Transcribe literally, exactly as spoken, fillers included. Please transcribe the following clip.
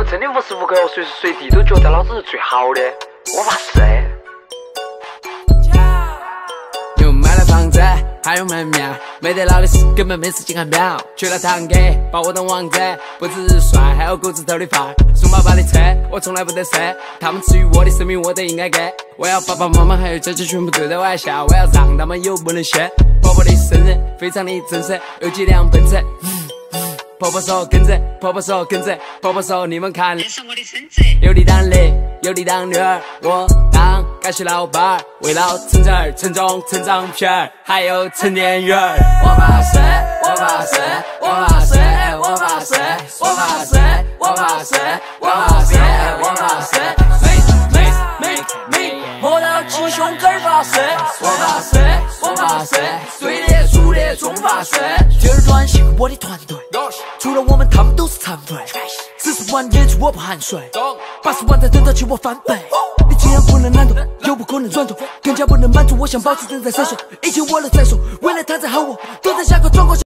真的无时无刻随时随地都觉得老子是最好的，我发誓。 又买了房子，还有门面，没得老的事根本没时间看表。去了堂哥，把我当王子，不只是帅，还有骨子头的范儿。送爸爸的车，我从来不得瑟。他们赐予我的生命，我都应该给。我要爸爸妈妈还有姐姐全部对着我来笑，我要让他们有不能歇。婆婆的生日非常的正式，有几辆奔驰。婆婆说跟着，婆婆说跟着，婆婆说你们看，这是我的孙子。有你当的，有你当女儿，我当干系老板儿，为了成子儿、成种、成长片儿，还有成年人儿。我发誓，我发誓，我发誓，我发誓，我发誓，我发誓，我发誓，我发誓。Make make make， 摸到鸡胸根发誓，我发誓，我发誓，对的粗的中发誓。第二段辛苦我的团队。除了我们，他们都是残废。四十万演出我不含税，八十万才等得起我翻倍。你既然不能难懂，又不可能转动，更加不能满足我想保持正在闪烁。一切我来再说，未来他在喊我，都在下课转过。